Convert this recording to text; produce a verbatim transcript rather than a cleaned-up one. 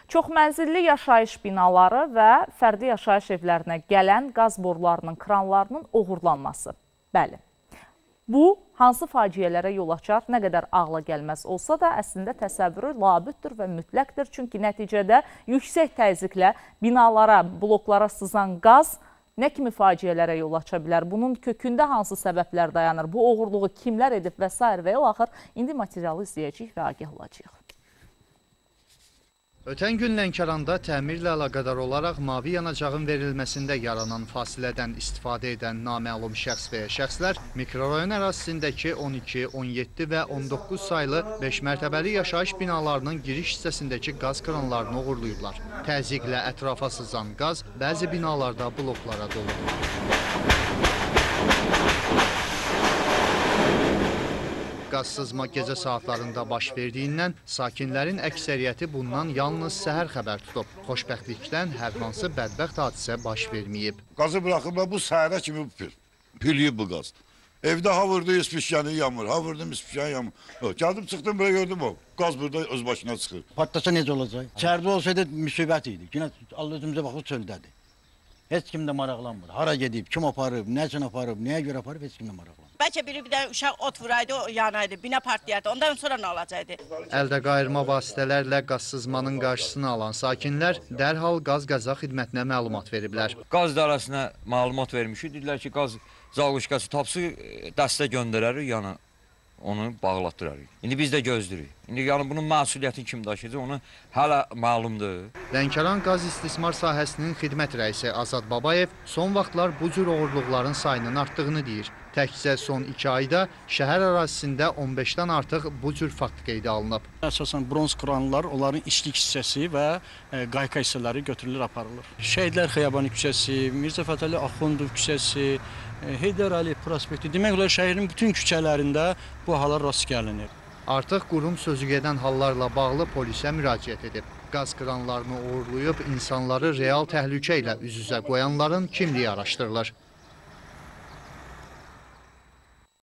Çoxmənzilli yaşayış binaları və fərdi yaşayış evlərinə gələn qaz borularının kranlarının uğurlanması. Bəli, bu hansı faciələrə yol açar, nə qədər ağla gəlməz olsa da əslində təsəvvürü labüddür və mütləqdir. Çünki nəticədə yüksək təzyiqlə binalara, bloklara sızan qaz nə kimi faciələrə yol aça bilər? Bunun kökündə hansı səbəblər dayanır? Bu uğurluğu kimlər edib və s. və o axır? İndi materialı izləyəcəyik və agah olacağıq. Ötən gün Lənkəranda təmirlə əlaqədar olaraq mavi yanacağın verilməsində yaranan fasilədən istifadə edən naməlum şəxs və ya şəxslər mikrorayon ərazisindəki on iki, on yeddi və on doqquz saylı beş mərtəbəli yaşayış binalarının giriş hissəsindəki qaz kranlarını uğurlayıblar. Təzyiqlə ətrafa sızan qaz bəzi binalarda bloklara dolub. Qaz sızma gecə saatlarında baş verdiyindən sakinlərin əksəriyyəti bundan yalnız səhər xəbər tutub. Xoşbəxtlikdən hər hansı bədbəxt hadisə baş verməyib. Qazı bıraxıblar, bu səhərə kimi pülüyüb bu qaz. Evdə ha vurdu, ispişyanı yanmır, ha vurdum, ispişyanı yanmır. Gəldim, çıxdım, belə gördüm o. Qaz burada öz başına çıxır. Patlasa necə olacaq? İçəridə olsaydı müsibət idi. Yine Allah özümüzə baxıb çöldədir. Heç kim də maraqlanmır. Hara gedib, kim aparıb, nə üçün aparıb, nəyə görə aparıb, heç kim də maraqlanmır. Bəlkə biri bir də uşaq ot vuraydı, o yanaydı, bina partlayardı. Ondan sonra nə olacaqdı? Əldə qayırma vasitələrlə qaz sızmanın qarşısını alan sakinlər dərhal qaz qəza xidmətinə məlumat veriblər. Qaz idarəsinə məlumat vermişik. Dedilər ki, qaz zalqışqası tapsı dəstə göndərərik, yəni onu bağlatdırarıq. İndi biz də gözləyirik. İndi yəni bunun məsuliyyətini kim daşıyacaq, onu hələ məlumdur. Lənkəran qaz istismar sahəsinin xidmət rəisi Azad Babayev son vaxtlar bu cür oğurluqların sayının artdığını deyir. Təkcə son iki ayda şəhər ərazisində on beşdən artıq bu cür fakt qeydə alınıb. Əsasən bronz kranlar, onların içlik hissəsi və qayka hissələri götürülür, aparılır. Şəhidlər Xiyabanı küçəsi, Mirzə Fətəli Axundov küçəsi, Heydər Əliyev prospekti, demək olar şəhərin bütün küçələrində bu hala rast gəlinir. Artıq qurum sözü gedən hallarla bağlı polisə müraciət edib. Qaz kranlarını uğurlayıb insanları real təhlükə ilə üz-üzə qoyanların kimliyi araşdırılır.